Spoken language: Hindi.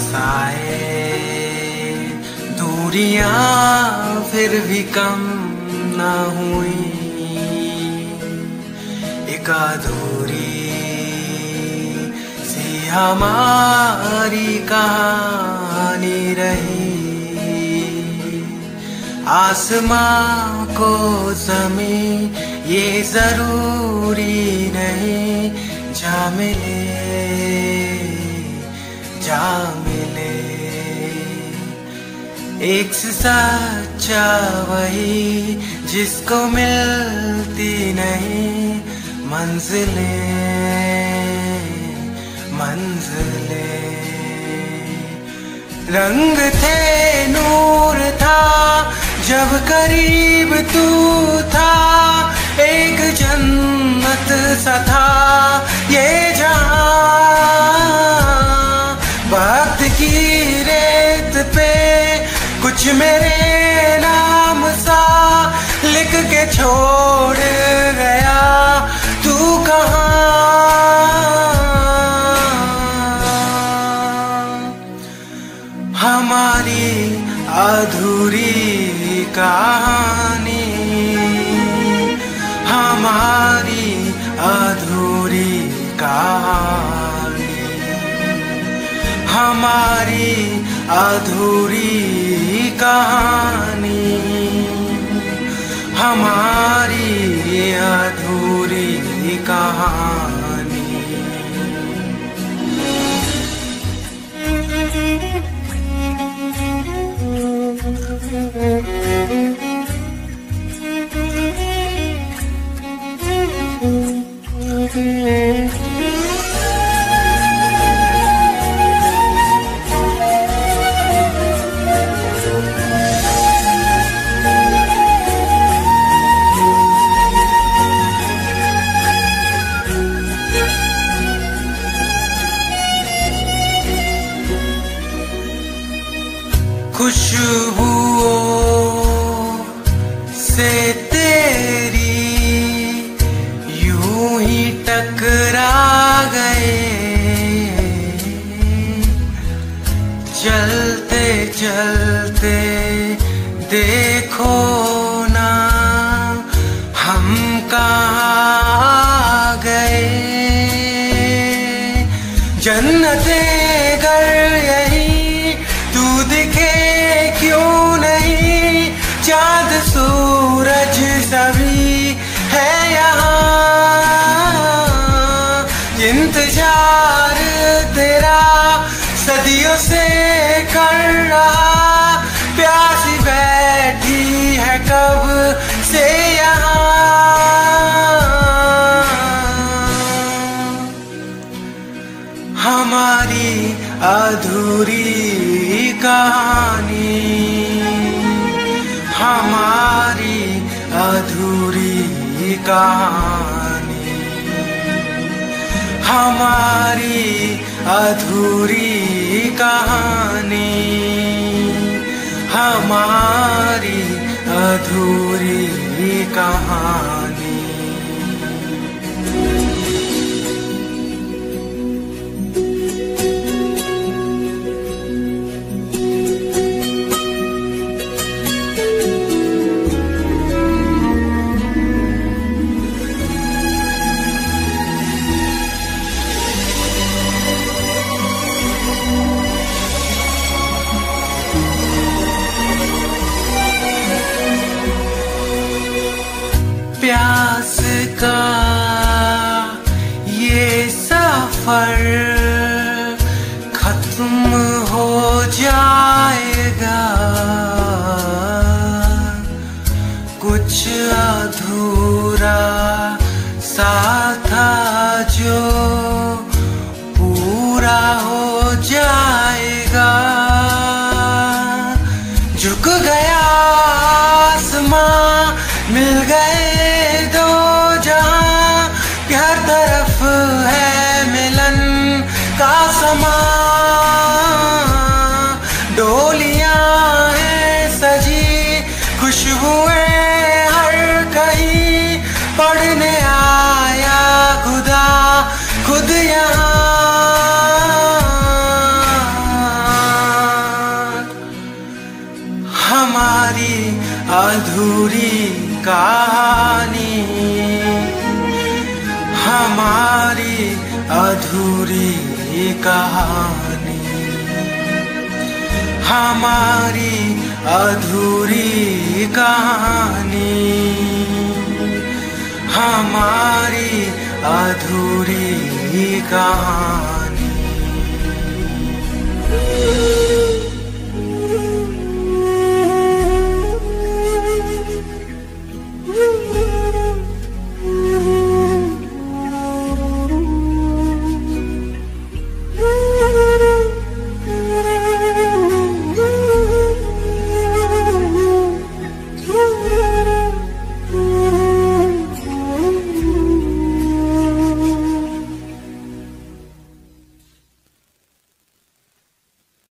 पास आए, दूरियां फिर भी कम न हुई, एक अधूरी सी हमारी कहानी रही। आसमां को ज़मीं ये जरूरी नहीं, जा मिले एक से सच्चा वही जिसको मिलती नहीं मंजिलें। रंग थे नूर था जब करीब तू था, एक जन्नत सा था ये जहां। वक्त की रेत पे कुछ मेरे नाम सा लिख के छोड़ गया, तू कहाँ? हमारी अधूरी कहानी, हमारी अधूरी कहानी, हमारी अधूरी कहानी, हमारी अधूरी कहानी। खुशबुओं से तेरी यूं ही टकरा गए, चलते चलते देखो ना हम कहाँ गए। जन्नते गर यही तू दिखे क्यों नहीं, चाँद सूरज सभी है यहाँ। इंतजार तेरा सदियों से कर रहा, प्यासी बैठी है कब से यहाँ। हमारी अधूरी कहानी, हमारी अधूरी कहानी, हमारी अधूरी कहानी, हमारी अधूरी कहानी। प्यास का ये सफर खत्म हो जाएगा, कुछ अधूरा सा था जो पूरा हो जाएगा। झुक गया आसमां, मिल गए दो जहां, हर तरफ है मिलन का समा। डोलियां हैं सजी, खुशबुएं हर कहीं, पढ़ने आया खुदा खुद यहाँ। अधूरी कहानी, हमारी अधूरी कहानी, हमारी अधूरी कहानी, हमारी अधूरी कहानी।